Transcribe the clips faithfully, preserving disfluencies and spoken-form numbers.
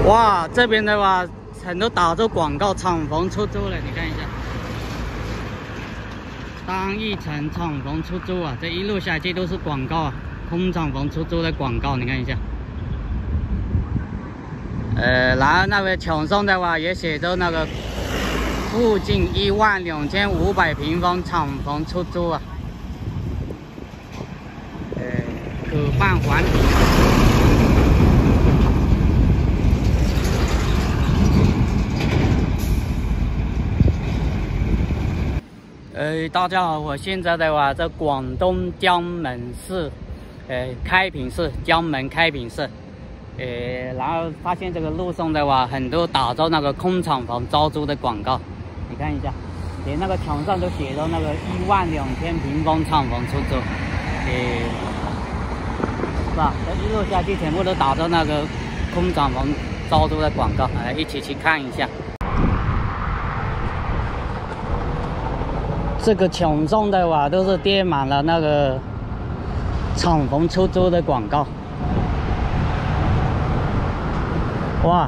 哇，这边的话很多打着广告，敞篷出租了，你看一下，单一层敞篷出租啊，这一路下去都是广告啊，空敞篷出租的广告，你看一下。呃，然后那个墙上的话也写着那个附近一万两千五百平方敞篷出租啊，呃，可换还品。 呃，大家好，我现在的话在广东江门市，呃，开平市江门开平市，呃，然后发现这个路上的话，很多打着那个空厂房招租的广告，你看一下，连那个墙上都写着那个一万两千平方厂房出租，呃，是吧？这一路下去全部都打着那个空厂房招租的广告，来、呃、一起去看一下。 这个墙上的话都是贴满了那个敞篷出租的广告，哇！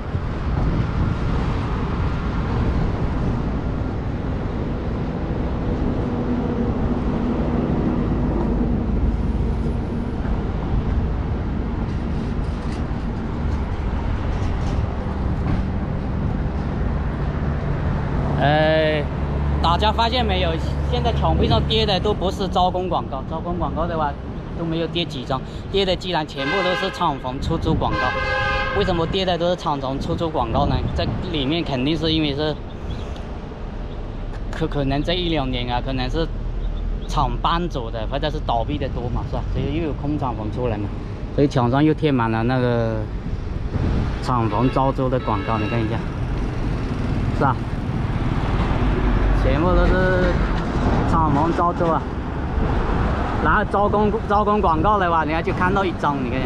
哎。 大家发现没有？现在墙壁上贴的都不是招工广告，招工广告的话都没有贴几张，贴的既然全部都是厂房出租广告。为什么贴的都是厂房出租广告呢？这里面肯定是因为是可可能这一两年啊，可能是厂搬走的，或者是倒闭的多嘛，是吧？所以又有空厂房出来嘛，所以墙上又贴满了那个厂房招租的广告，你看一下，是吧？ 全部都是厂房招租啊，然后招工招工广告的话，你要就看到一张，你看，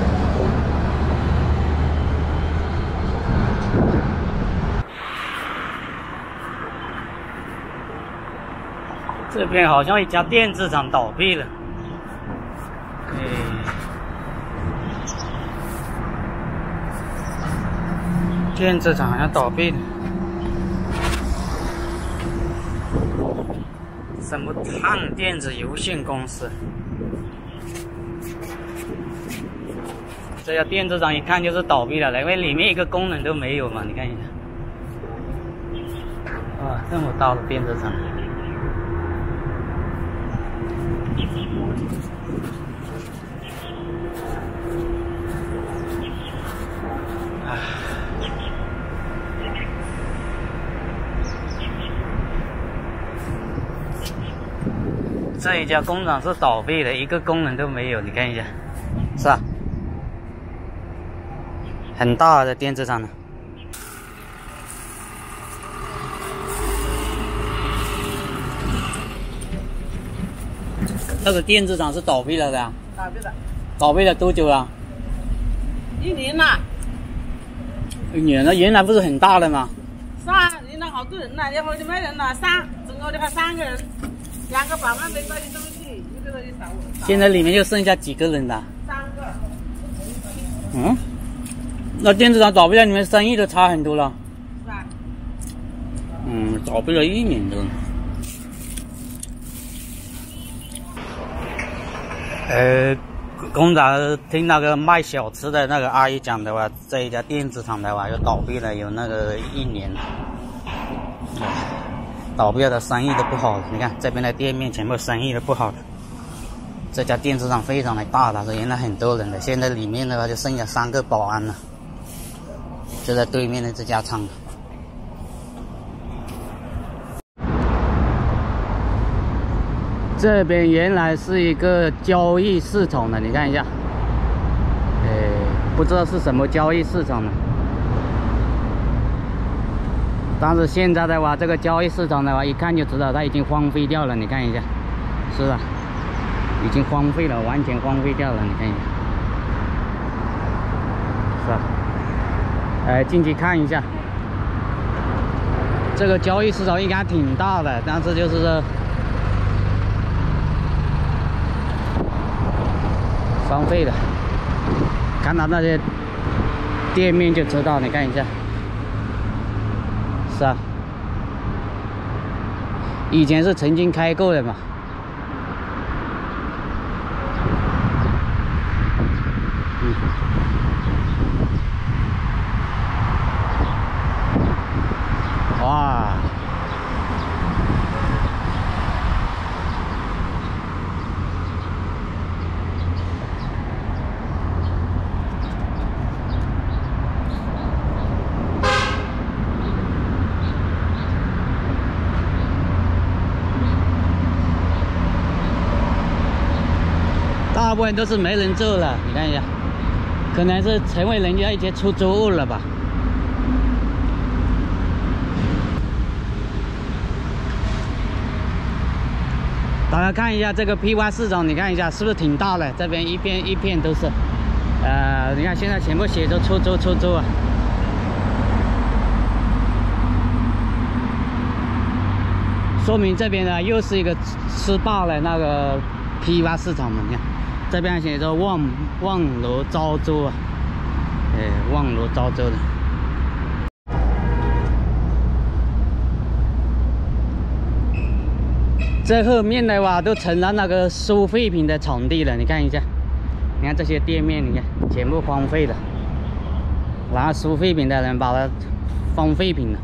这边好像一家电子厂倒闭了，哎，电子厂好像倒闭了。 什么碳电子有限公司？这家电子厂一看就是倒闭了，因为里面一个功能都没有嘛。你看一下，哇，这么大的电子厂！啊。 这一家工厂是倒闭的，一个功能都没有，你看一下，是吧？很大的电子厂呢。那个电子厂是倒闭了的。倒闭了。倒闭了多久了？ 一年了。 一年了，原来不是很大的吗？ 是啊，原来好多人了，然后就没人了，三，总共就还三个人。 两个保安没带东西，一个人就少我。 现在里面就剩下几个人了？ 三个。 嗯，那电子厂倒闭了，你们生意都差很多了。 是吧？ 嗯，倒闭了一年多。呃，刚才听那个卖小吃的那个阿姨讲的话，这一家电子厂的话又倒闭了，有那个一年了。倒闭的生意都不好了，你看这边的店面全部生意都不好了。这家电子厂非常的大了，原来很多人的，现在里面的话就剩下三个保安了，就在对面的这家厂。这边原来是一个交易市场的，你看一下，哎，不知道是什么交易市场呢。 但是现在的话，这个交易市场的话，一看就知道它已经荒废掉了。你看一下，是的，已经荒废了，完全荒废掉了。你看一下，是吧？哎，进去看一下，这个交易市场应该挺大的，但是就是说荒废的。看到那些店面就知道，你看一下，是啊，以前是曾经开过的嘛。嗯，哇！大部分都是没人住了，你看一下，可能是成为人家一些出租屋了吧。大家看一下这个批发市场，你看一下是不是挺大的？这边一片一片都是，呃，你看现在全部写着出租出租啊。说明这边呢又是一个吃饱了那个批发市场嘛，你看。这边写着望望罗招租啊，哎，望罗招租的。这后面的话都成了那个收废品的场地了，你看一下，你看这些店面，你看全部荒废了，然后收废品的人把它放废品了。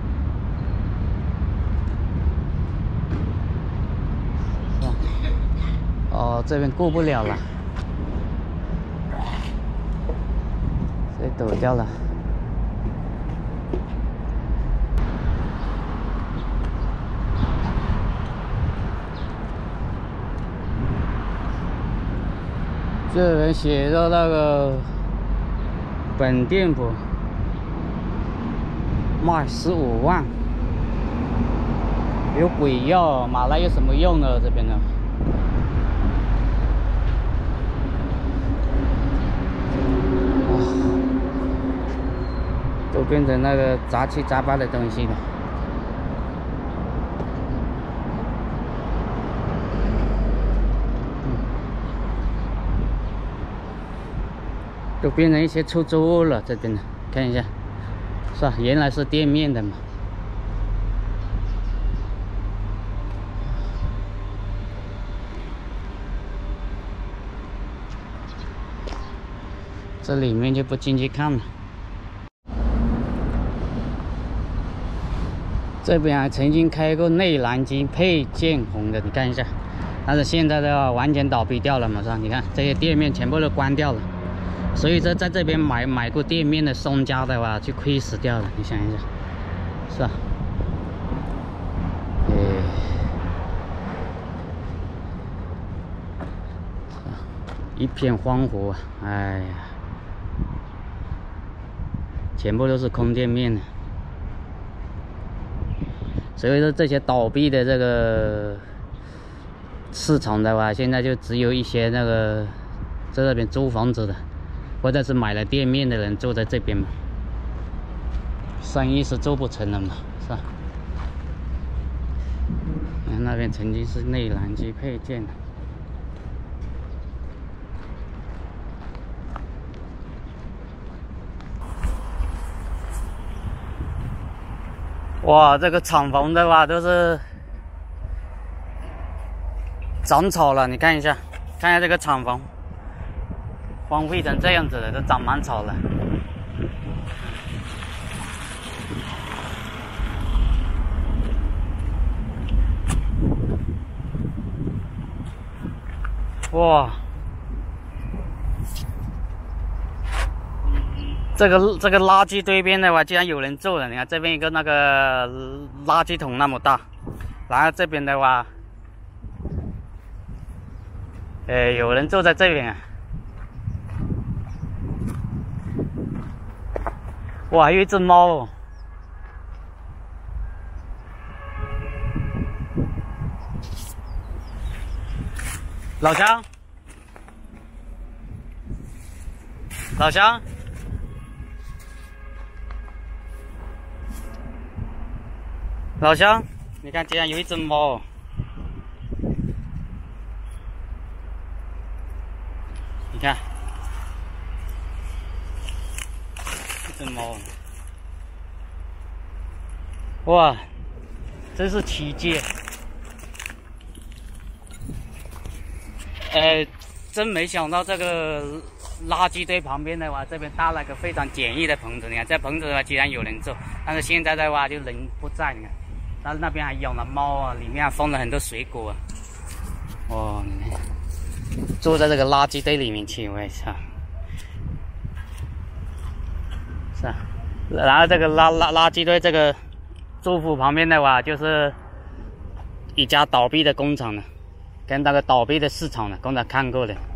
哦，这边过不了了，这抖掉了。这人写着那个本店铺卖十五万，有鬼药，买来有什么用呢？这边呢？都变成那个杂七杂八的东西了。嗯，都变成一些出租屋了。这边呢，看一下，是吧？原来是店面的嘛。这里面就不进去看了。这边还曾经开过内燃机配件红的，你看一下，但是现在的话完全倒闭掉了嘛，是吧？你看这些店面全部都关掉了，所以说在这边买买过店面的商家的话就亏死掉了，你想一下，是吧？哎，一片荒芜啊！哎呀，全部都是空店面的。所以说这些倒闭的这个市场的话，现在就只有一些那个在这边租房子的，或者是买了店面的人住在这边嘛，生意是做不成了嘛，是吧？那边曾经是内燃机配件。哇，这个厂房的话都是长草了，你看一下，看一下这个厂房，荒废成这样子了，都长满草了。哇，这个这个垃圾堆边的话，竟然有人住了。你看这边一个那个垃圾桶那么大，然后这边的话，呃，有人住在这边啊。哇，还有一只猫哦。老乡，老乡。老乡，你看，竟然有一只猫，你看， 只猫。哇，真是奇迹！呃，真没想到这个垃圾堆旁边的话，这边搭了个非常简易的棚子。你看，这棚子的话，居然有人住，但是现在的话就人不在，你看，但是那边还养了猫啊，里面还放了很多水果啊。哇，你看，住在这个垃圾堆里面去，我操！是啊，然后这个垃垃垃圾堆这个住户旁边的话，就是一家倒闭的工厂了。跟那个倒闭的市场呢，刚才看过的。